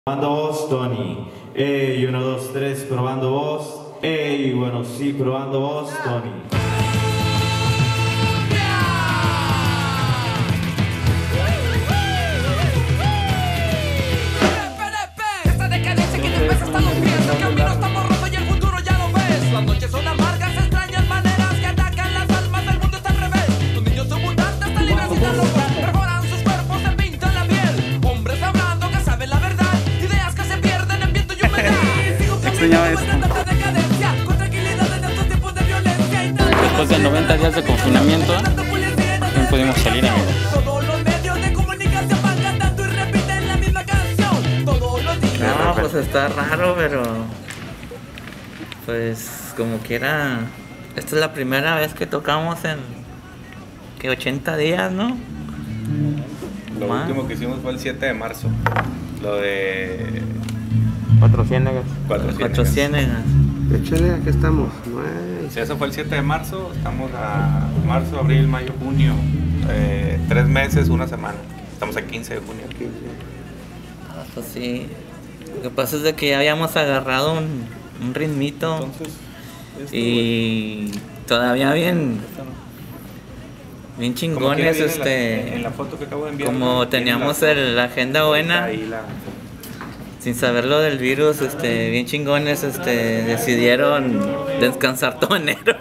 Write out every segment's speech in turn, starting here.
Probando voz, Tony. Ey, 1, 2, 3, probando voz. Ey, bueno, sí, probando voz, Tony. Esta decadencia que te pesa hasta los pies. El camino está borroso y el futuro ya lo ves. Las noches son amargas, extrañas maneras que atacan las almas del mundo está al revés. Los niños son mutantes, están libres y tan locos. Perforan sus cuerpos, se pintan la piel. Hombres hablando que saben la verdad. Ideas que se pierden en viento y humedad. Sigo caminando en esta decadencia. Con tranquilidad en estos tiempos de violencia y tal. Después de 90 días de confinamiento, no pudimos salir, amigos. Todos los medios de comunicación van cantando y repiten la misma canción. Todos los días. No, pues está raro, pero pues como quiera. Esta es la primera vez que tocamos en que 80 días, ¿no? Lo último que hicimos fue el 7 de marzo. Lo de 4 ciénegas. Cuatro Ciénegas. Échale, aquí estamos. Sí, eso fue el 7 de marzo. Estamos a marzo, abril, mayo, junio. 3 meses, una semana. Estamos a 15 de junio. Pues sí. Lo que pasa es de que ya habíamos agarrado un ritmito. Entonces, Y todavía bien chingones, en la foto que acabo de enviar. como teníamos la agenda buena, Ahí sin saber lo del virus, bien chingones, decidieron descansar todo enero.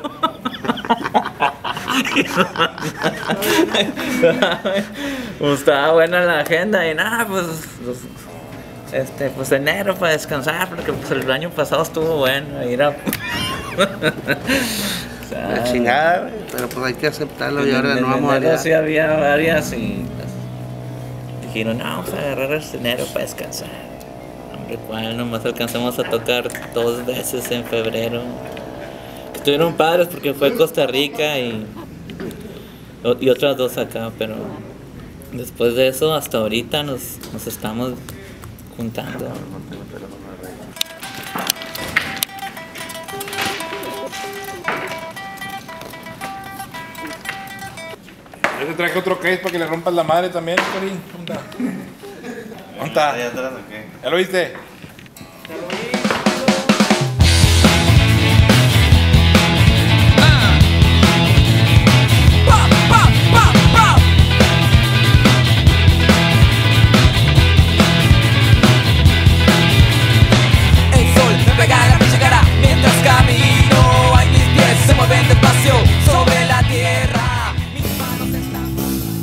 Pues estaba buena la agenda y nada, pues enero para descansar, porque pues el año pasado estuvo bueno, era La chingada, güey, pero pues hay que aceptarlo y ahora no vamos a enero ir. sí había varias y pues, dijeron, no, vamos a agarrar este enero para descansar. Hombre, cuál, nomás alcanzamos a tocar 2 veces en febrero. Estuvieron padres porque fue Costa Rica y otras 2 acá, pero después de eso hasta ahorita nos estamos juntando. Yo te traje otro case para que le rompas la madre también, Corín. ¿Dónde está? ¿Ya lo viste? El sol me pega en la pinche cara mientras camino. Ay, mis pies se mueven despacio sobre la tierra. Mis manos están.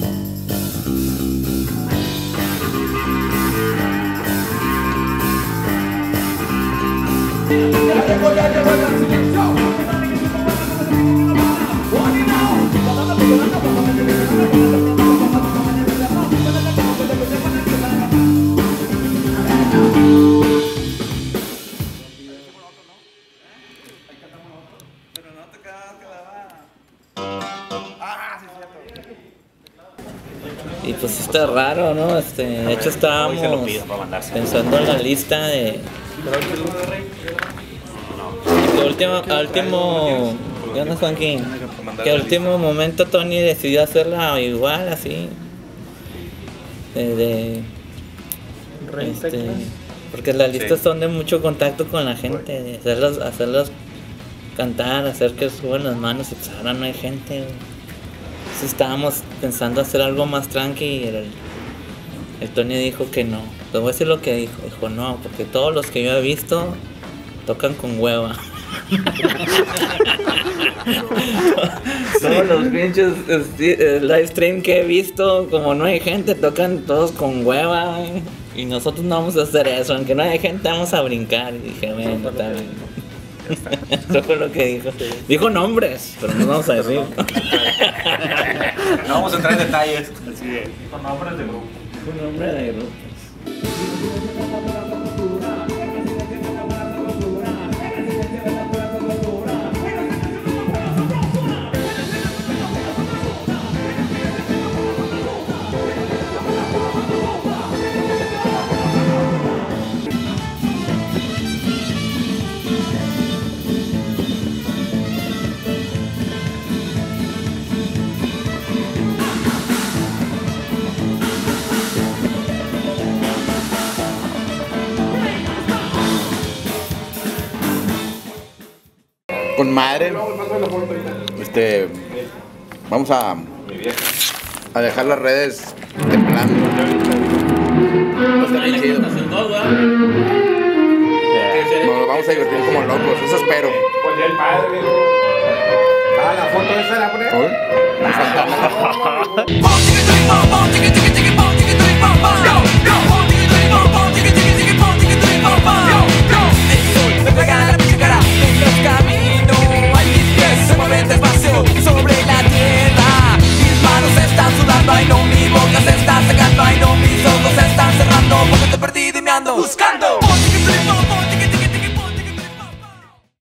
Y pues está raro, ¿no? De hecho estábamos pensando en la lista de que último ¿qué onda, Juanquín? Que al último momento Tony decidió hacerla igual, así porque las listas son de mucho contacto con la gente, de hacerlos cantar, hacer que suban las manos y pues ahora no hay gente. Sí, estábamos pensando hacer algo más tranqui y el Tony dijo que no. Te voy a decir lo que dijo. Dijo no, porque todos los que yo he visto tocan con hueva. Todos los pinches live stream que he visto, como no hay gente, tocan todos con hueva. Y nosotros no vamos a hacer eso. Aunque no haya gente, vamos a brincar. Y dije, bueno, está bien. Eso fue lo que dijo. Dijo nombres, pero no vamos a decir. No vamos a entrar en detalles. Con nombres de grupo. Con nombre de grupo. con madre. Vamos a dejar las redes temblando. Está bien chido. Nos vamos a divertir como locos, eso espero. La foto esa la poner. Oh, chiqui, chiqui,